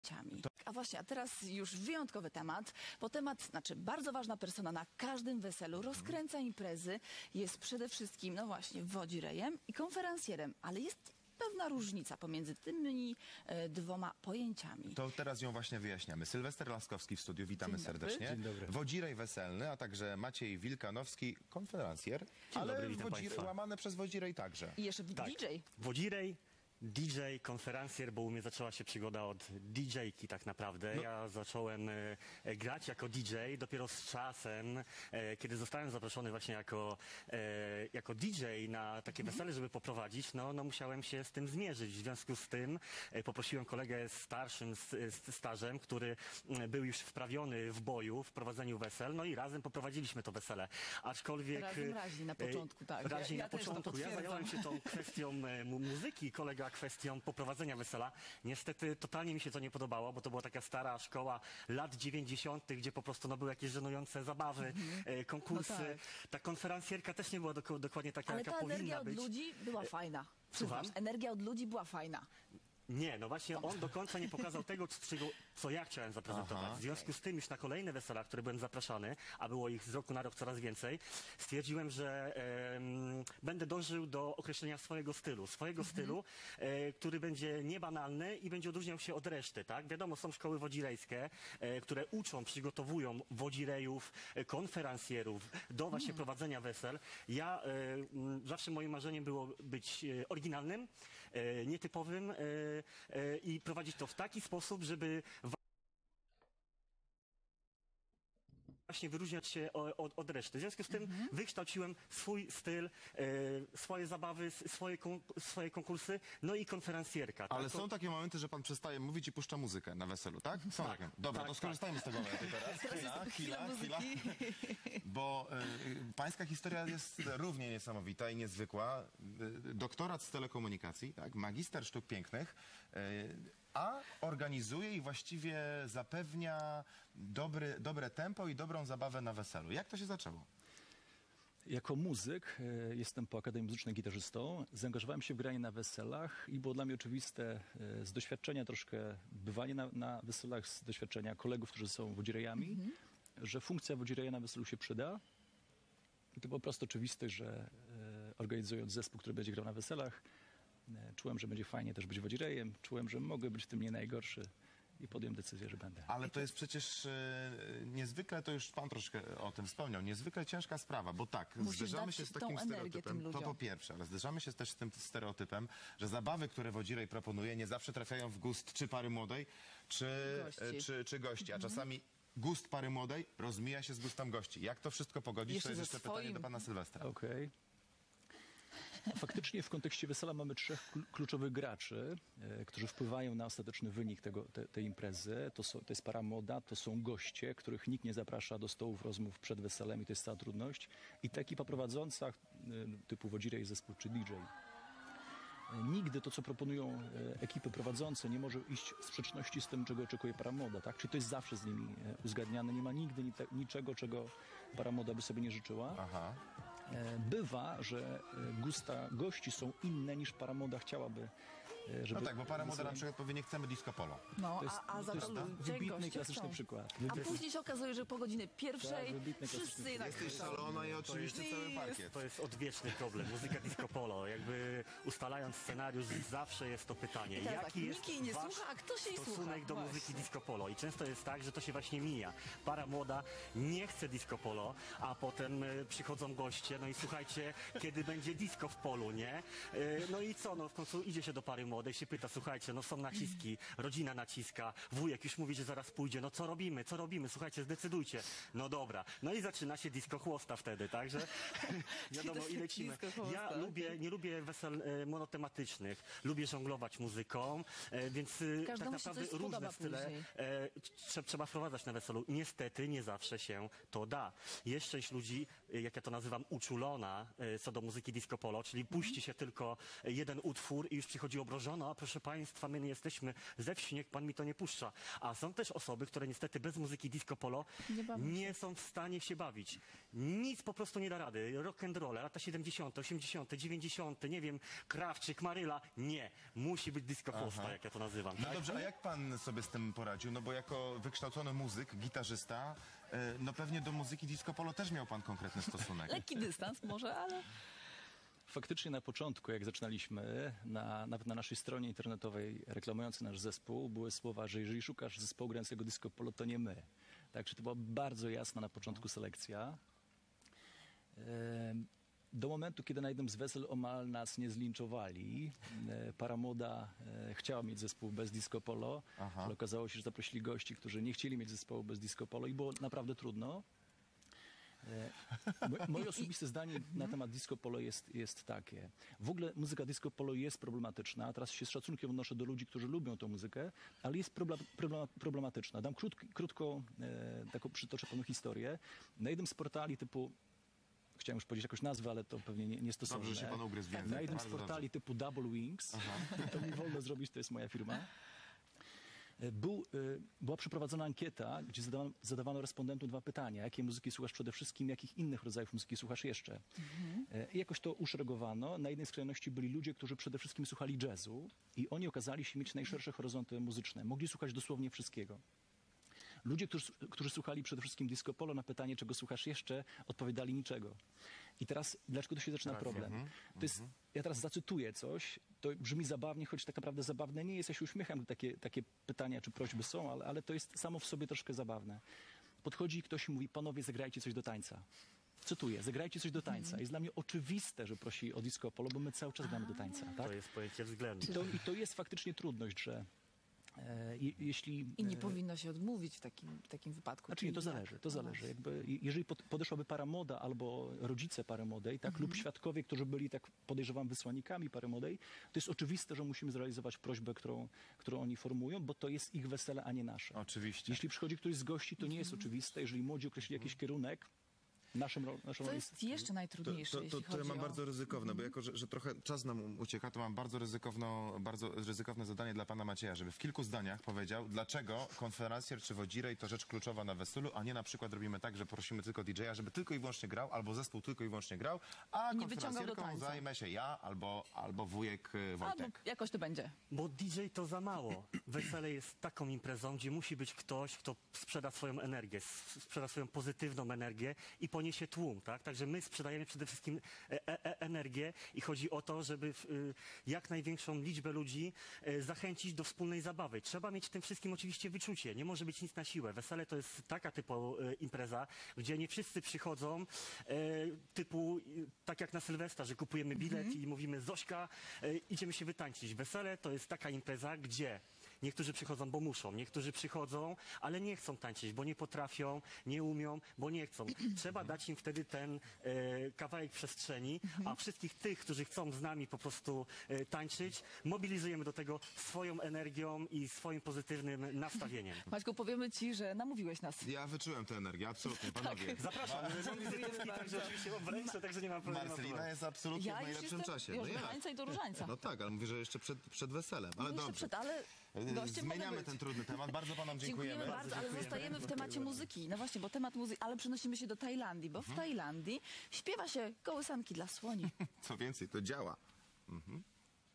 A właśnie, a teraz już wyjątkowy temat, bo temat, znaczy bardzo ważna persona na każdym weselu, rozkręca imprezy, jest przede wszystkim, no właśnie, wodzirejem i konferencjerem, ale jest pewna różnica pomiędzy tymi dwoma pojęciami. To teraz ją właśnie wyjaśniamy. Sylwester Laskowski w studiu, witamy serdecznie. Dzień dobry. Wodzirej weselny, a także Maciej Wilkanowski, konferencjer, ale dobry, witam państwa. łamane przez wodzirej także. I jeszcze Tak. DJ. Wodzirej, DJ, konferencjer, bo u mnie zaczęła się przygoda od DJ-ki tak naprawdę. Ja zacząłem grać jako DJ dopiero z czasem, kiedy zostałem zaproszony właśnie jako DJ na takie wesele, żeby poprowadzić, no musiałem się z tym zmierzyć. W związku z tym poprosiłem kolegę starszym stażem, który był już wprawiony w boju, w prowadzeniu wesel, no i razem poprowadziliśmy to wesele. Aczkolwiek... Razem raźni na początku, tak. Raźni Ja na też to początku. Ja potwierdzam. zająłem się tą kwestią muzyki, kolega kwestią poprowadzenia wesela. Niestety totalnie mi się to nie podobało, bo to była taka stara szkoła lat 90., gdzie po prostu były jakieś żenujące zabawy, konkursy. No tak. Ta konferencjerka też nie była dokładnie taka, Ale jaka ta powinna energia od być. ludzi była fajna. Słucham? Przyznasz, energia od ludzi była fajna. Nie, no właśnie on do końca nie pokazał tego, co ja chciałem zaprezentować. Aha. W związku z tym już na kolejne wesela, które byłem zapraszany, a było ich z roku na rok coraz więcej, stwierdziłem, że będę dążył do określenia swojego stylu. Który będzie niebanalny i będzie odróżniał się od reszty, tak? Wiadomo, są szkoły wodzirejskie, które uczą, przygotowują wodzirejów, konferencjerów do właśnie prowadzenia wesel. Ja zawsze moim marzeniem było być oryginalnym, nietypowym, i prowadzić to w taki sposób, żeby właśnie wyróżniać się od reszty. W związku z tym wykształciłem swój styl, swoje zabawy, swoje konkursy, no i konferencjerka. Ale tak? są takie momenty, że pan przestaje mówić i puszcza muzykę na weselu, tak? Są Tak, takie. Dobra, tak, to skorzystajmy z tego momentu teraz. Chwila. Bo pańska historia jest równie niesamowita i niezwykła. Doktorat z telekomunikacji, tak? Magister sztuk pięknych, a organizuje i właściwie zapewnia dobre tempo i dobrą zabawę na weselu. Jak to się zaczęło? Jako muzyk, jestem po Akademii Muzycznej gitarzystą, zaangażowałem się w granie na weselach i było dla mnie oczywiste z doświadczenia troszkę bywanie na weselach, z doświadczenia kolegów, którzy są wodzirejami, że funkcja wodzireja na weselu się przyda. I to po prostu oczywiste, że organizując zespół, który będzie grał na weselach, czułem, że będzie fajnie też być wodzirejem, czułem, że mogę być w tym nie najgorszy i podjąłem decyzję, że będę. Ale to jest przecież niezwykle, to już pan troszkę o tym wspomniał, niezwykle ciężka sprawa, bo tak, Musisz zderzamy dać się z tą takim energię tym stereotypem, to ludziom. po pierwsze, ale zderzamy się też z tym stereotypem, że zabawy, które wodzirej proponuje, nie zawsze trafiają w gust czy pary młodej, czy gości, a czasami gust pary młodej rozmija się z gustem gości. Jak to wszystko pogodzić? Jeszcze To jest ze jeszcze pytanie swoim. do pana Sylwestra. Okej. Faktycznie w kontekście wesela mamy trzech kluczowych graczy, którzy wpływają na ostateczny wynik tej imprezy. To jest para młoda, to są goście, których nikt nie zaprasza do stołów rozmów przed weselem i to jest cała trudność. I ta ekipa prowadząca typu wodzirej, zespół czy DJ. Nigdy to, co proponują ekipy prowadzące, nie może iść w sprzeczności z tym, czego oczekuje para młoda, tak? Czyli to jest zawsze z nimi uzgadniane. Nie ma nigdy niczego, czego para młoda by sobie nie życzyła. Aha. Bywa, że gusta gości są inne niż para młoda chciałaby, żeby... No tak, bo para młoda na przykład powie, nie chcemy disco polo. No, To jest, a za to jest to ludzie, wybitny, goście klasyczny chcą. przykład. A później się okazuje, że po godzinie pierwszej Tak, wybitny, wszyscy klasyczny jednak Jesteś chcą. szalona i oczywiście jest- cały parkiet. To jest odwieczny problem. Muzyka disco polo. Jakby ustalając scenariusz, zawsze jest to pytanie. I teraz tak, Jaki jest nikt jej nie wasz słucha, a kto się jej słucha? stosunek do muzyki Właśnie. disco polo? I często jest tak, że to się właśnie mija. Para młoda nie chce disco polo, a potem przychodzą goście, no i słuchajcie, kiedy będzie disco w polu, nie? No i co? No w końcu idzie się do pary młodej, się pyta, słuchajcie, no są naciski, rodzina naciska, wujek już mówi, że zaraz pójdzie, no co robimy, słuchajcie, zdecydujcie. No dobra. No i zaczyna się disco chłosta wtedy, także wiadomo, i lecimy. Disco chłosta, Ja okej. nie lubię wesel monotematycznych, lubię żonglować muzyką, więc tak Każdemu się naprawdę coś spodoba różne style później. trzeba wprowadzać na weselu. Niestety nie zawsze się to da. Jest część ludzi, jak ja to nazywam, uczulona co do muzyki disco polo, czyli puści się tylko jeden utwór i już przychodzi obrążenie żono, a proszę państwa, my nie jesteśmy ze wsi, niech pan mi to nie puszcza. A są też osoby, które niestety bez muzyki disco polo Nie bawią nie są w stanie się bawić. Nic po prostu nie da rady. Rock and roll, lata 70., 80., 90., nie wiem, Krawczyk, Maryla. Nie. Musi być disco posta, jak ja to nazywam. No Tak? dobrze, a jak pan sobie z tym poradził? No bo jako wykształcony muzyk, gitarzysta, no pewnie do muzyki disco polo też miał pan konkretny stosunek. Lekki dystans może, ale Faktycznie na początku, jak zaczynaliśmy, nawet na naszej stronie internetowej reklamującej nasz zespół, były słowa, że jeżeli szukasz zespołu grającego disco polo, to nie my. Także to była bardzo jasna na początku selekcja. Do momentu, kiedy na jednym z wesel omal nas nie zlinczowali, para młoda chciała mieć zespół bez disco polo, ale okazało się, że zaprosili gości, którzy nie chcieli mieć zespołu bez disco polo i było naprawdę trudno. Moje osobiste zdanie na temat disco polo jest takie. W ogóle muzyka disco polo jest problematyczna. Teraz się z szacunkiem odnoszę do ludzi, którzy lubią tę muzykę, ale jest problematyczna. Dam krótko taką przytoczę panu historię. Na jednym z portali typu, chciałem już powiedzieć jakąś nazwę, ale to pewnie niestosowne. Dobrze, że się pan ugryzł w język. Na jednym z Bardzo portali typu Double Wings, to mi wolno zrobić, to jest moja firma. Była przeprowadzona ankieta, gdzie zadawano respondentom 2 pytania. Jakiej muzyki słuchasz przede wszystkim, jakich innych rodzajów muzyki słuchasz jeszcze? I jakoś to uszeregowano. Na jednej skrajności byli ludzie, którzy przede wszystkim słuchali jazzu i oni okazali się mieć najszersze horyzonty muzyczne. Mogli słuchać dosłownie wszystkiego. Ludzie, którzy słuchali przede wszystkim disco polo, na pytanie, czego słuchasz jeszcze, odpowiadali niczego. I teraz, dlaczego tu się zaczyna problem? To jest, ja teraz zacytuję coś, to brzmi zabawnie, choć tak naprawdę zabawne nie jest. Ja się uśmiecham, gdy takie pytania czy prośby są, ale to jest samo w sobie troszkę zabawne. Podchodzi ktoś i mówi, panowie, zagrajcie coś do tańca. Cytuję, zagrajcie coś do tańca. Jest dla mnie oczywiste, że prosi o disco polo, bo my cały czas gramy do tańca. Tak? To jest pojęcie względu. I to jest faktycznie trudność, że jeśli... i nie powinno się odmówić w takim wypadku. Znaczy nie, to czyli zależy, jak? to zależy. Jakby, jeżeli podeszłaby para młoda albo rodzice pary młodej, tak, lub świadkowie, którzy byli, tak podejrzewam, wysłannikami pary młodej, to jest oczywiste, że musimy zrealizować prośbę, którą oni formują, bo to jest ich wesele, a nie nasze. Oczywiście. Jeśli przychodzi ktoś z gości, to nie jest oczywiste. Jeżeli młodzi określili jakiś kierunek, naszą To jest jeszcze najtrudniejsze, jeśli To chodzi ja mam o... bardzo ryzykowne, bo jako, że trochę czas nam ucieka, to mam bardzo ryzykowne zadanie dla pana Macieja, żeby w kilku zdaniach powiedział, dlaczego konferencjer czy wodzirej to rzecz kluczowa na weselu, a nie na przykład robimy tak, że prosimy tylko DJ-a, żeby tylko i wyłącznie grał, albo zespół tylko i wyłącznie grał, a Nie wyciągał do konferencjerką tańca. zajmę się ja albo wujek Albo Wojtek. jakoś to będzie. Bo DJ to za mało. Wesele jest taką imprezą, gdzie musi być ktoś, kto sprzeda swoją energię, sprzeda swoją pozytywną energię i poniesie tłum, tak? Także my sprzedajemy przede wszystkim energię i chodzi o to, żeby jak największą liczbę ludzi zachęcić do wspólnej zabawy. Trzeba mieć w tym wszystkim oczywiście wyczucie. Nie może być nic na siłę. Wesele to jest taka typu impreza, gdzie nie wszyscy przychodzą typu tak jak na Sylwestra, że kupujemy bilet i mówimy Zośka, idziemy się wytańczyć. Wesele to jest taka impreza, gdzie niektórzy przychodzą, bo muszą, niektórzy przychodzą, ale nie chcą tańczyć, bo nie potrafią, nie umią, bo nie chcą. Trzeba dać im wtedy ten kawałek przestrzeni, a wszystkich tych, którzy chcą z nami po prostu tańczyć, mobilizujemy do tego swoją energią i swoim pozytywnym nastawieniem. Maćku, powiemy ci, że namówiłeś nas. Ja wyczułem tę energię, absolutnie, panowie. Zapraszam, mam wizytówki, także oczywiście mam w ręce, także nie ma problemu. Marcelina jest absolutnie w najlepszym czasie. już No do jak? tańca i do różańca. No tak, ale mówię, że jeszcze przed weselem. Ale Jeszcze dobrze. ale gościem mogę Zmieniamy być. ten trudny temat. Bardzo panom dziękujemy. Bardzo, ale zostajemy w temacie muzyki. No właśnie, bo temat muzyki, ale przenosimy się do Tajlandii, bo w Tajlandii śpiewa się kołysanki dla słoni. Co więcej, to działa.